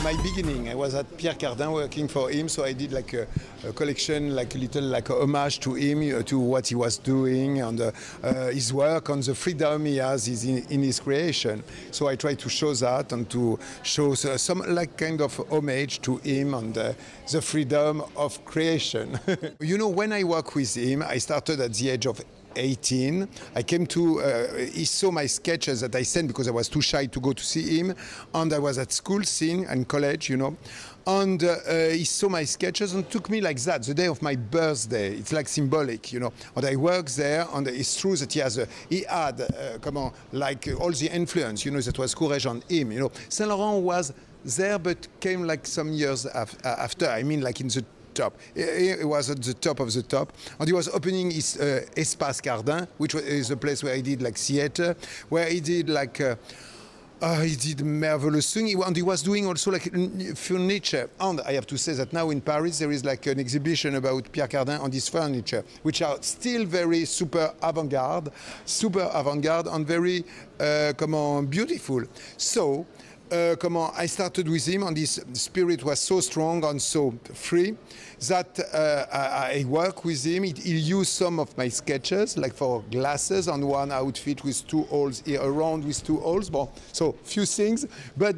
my beginning. I was at Pierre Cardin working for him, so I did like a collection, like a little like a homage to him, to what he was doing and his work on the freedom he has in his creation. So I try to show that and to show some like kind of homage to him and the freedom of creation. You know, when I work with him, I started at the age of 18. I came to, he saw my sketches that I sent because I was too shy to go to see him, and I was at school seeing and college, you know, and he saw my sketches and took me like that the day of my birthday. It's like symbolic, you know, and I worked there, and it's true that he had like all the influence, you know, that was Courrèges on him, you know. Saint Laurent was there but came like some years after, I mean like in the top. He was at the top of the top, and he was opening his Espace Cardin, which is a place where he did like theater, where he did like he did marvelous thing, and he was doing also like furniture. And I have to say that now in Paris there is like an exhibition about Pierre Cardin and his furniture, which are still very super avant-garde and very beautiful. So I started with him, and his spirit was so strong and so free that I worked with him. He used some of my sketches, like for glasses, and one outfit with 2 holes here, around with 2 holes. Bon, so few things, but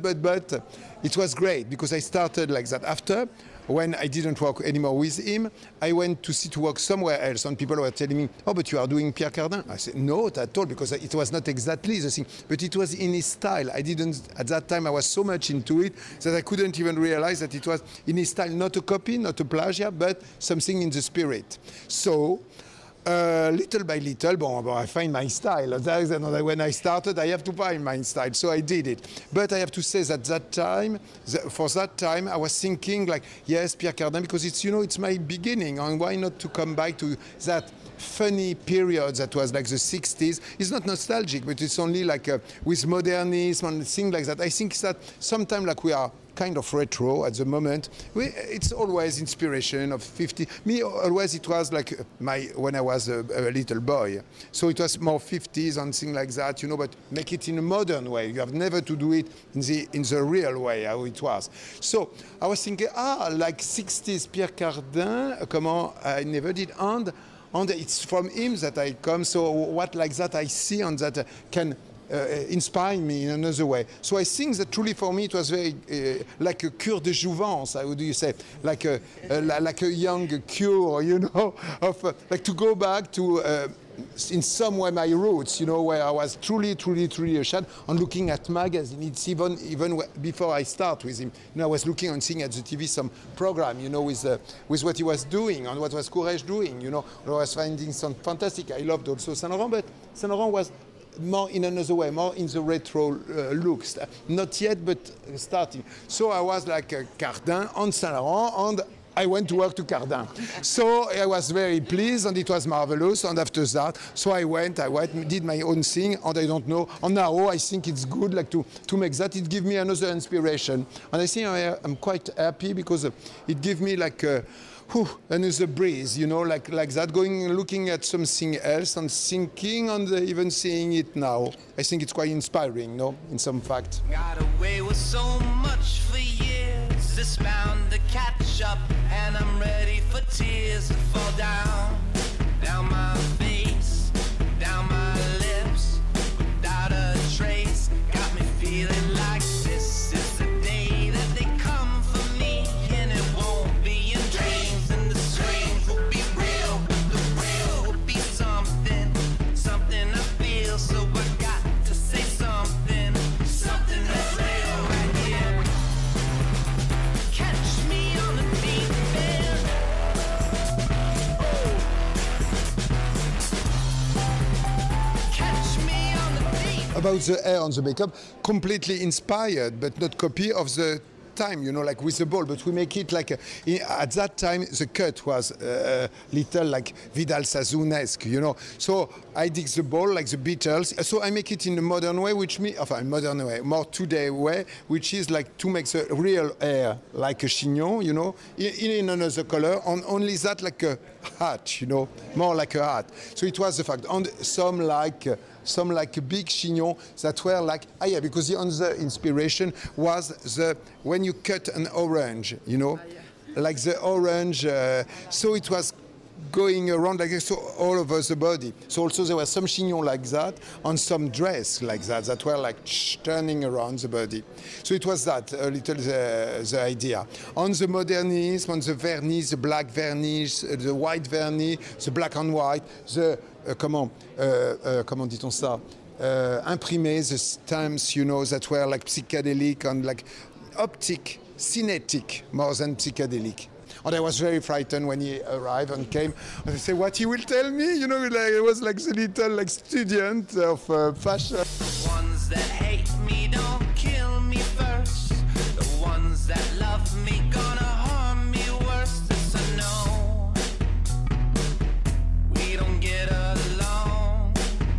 it was great because I started like that. After, when I didn't work anymore with him, I went to work somewhere else, and people were telling me, "Oh, but you are doing Pierre Cardin." I said, "No, not at all," because it was not exactly the thing, but it was in his style. I didn't, at that time, I was so much into it that I couldn't even realize that it was in his style, not a copy, not a plagiat, but something in the spirit. So, little by little, I find my style. When I started, I have to find my style, so I did it. But I have to say that for that time, I was thinking like, yes, Pierre Cardin, because it's, you know, it's my beginning, and why not to come back to that funny period that was like the 60s. It's not nostalgic, but it's only like with modernism and things like that. I think that sometimes like we are kind of retro at the moment. It's always inspiration of 50. Me, always it was like when I was a little boy. So it was more 50s and things like that, you know, but make it in a modern way. You have never to do it in the real way, how it was. So I was thinking, like 60s Pierre Cardin, I never did, and it's from him that I come. So what like that I see, and that can inspire me in another way. So I think that truly for me it was very like a cure de jouvence, how do you say, like a young cure, you know, of like to go back to in some way my roots, you know, where I was truly a child, and looking at magazines. It's even before I start with him, you know, I was looking and seeing at the TV some program, you know, with what he was doing and what was Courrèges doing, you know. I was finding some fantastic. I loved also Saint Laurent, but Saint Laurent was more in another way, more in the retro looks. Not yet, but starting. So I was like Cardin on Saint Laurent, and I went to work to Cardin. So I was very pleased, and it was marvelous. And after that, so I went, did my own thing, and I don't know. And now I think it's good, like to make that. It gives me another inspiration, and I think I'm quite happy because it gives me like another breeze, you know, like that, looking at something else and thinking, and even seeing it now. I think it's quite inspiring, no, in some fact. Got away with so much for years, it's bound to catch up, and I'm ready for tears to fall down my face, down my lips, without a trace. Got me feeling like this is the day that they come for me, and it won't be in dreams, and the strange will be real, the real will be something I feel, so I got to say something that's real right here. Catch me on the deep end. Catch me on the deep. About the hair and the makeup, completely inspired, but not copy of the time, you know, like with the ball, but we make it like at that time the cut was little like Vidal Sassoon-esque, you know. So I dig the ball like the Beatles. So I make it in a modern way, modern way, more today way, which is like to make the real hair like a chignon, you know, in another color, and only that like a hat, you know, more like a hat. So it was the fact, and some like some like big chignons that were like, yeah, because the other inspiration was when you cut an orange, you know, like the orange, so it was going around like this, so all over the body. So also there were some chignons like that, and some dress like that were like turning around the body. So it was that, a little the idea. On the modernism, on the vernis, the black vernis, the white vernis, the black and white, the, comment dit-on ça? Imprimés, the stamps, you know, that were like psychedelic and like optic, cinetic, more than psychedelic. And I was very frightened when he arrived and came. And I said, what he will tell me? You know, like, I was like the little like student of fashion. The ones that hate me don't kill me first. The ones that love me gonna harm me worse. This I know. We don't get along.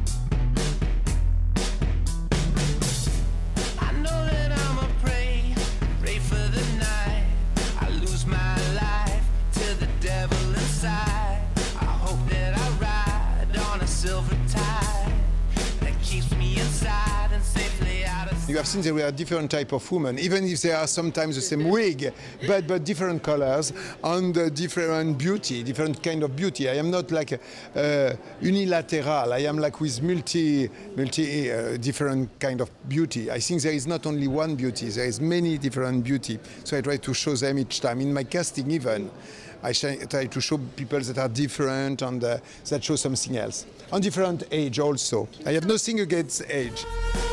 I know that I'm a prey for the night. I lose my life to the devil inside. I hope that I ride on a silver tide that keeps me inside and safely out of sight. You have seen there were different type of women, even if they are sometimes the same wig, but different colors and different beauty, different kind of beauty. I am not like unilateral. I am like with multi different kind of beauty. I think there is not only one beauty, there is many different beauty. So I try to show them each time. In my casting even, I try to show people that are different and that show something else. On different age also. I have nothing against age.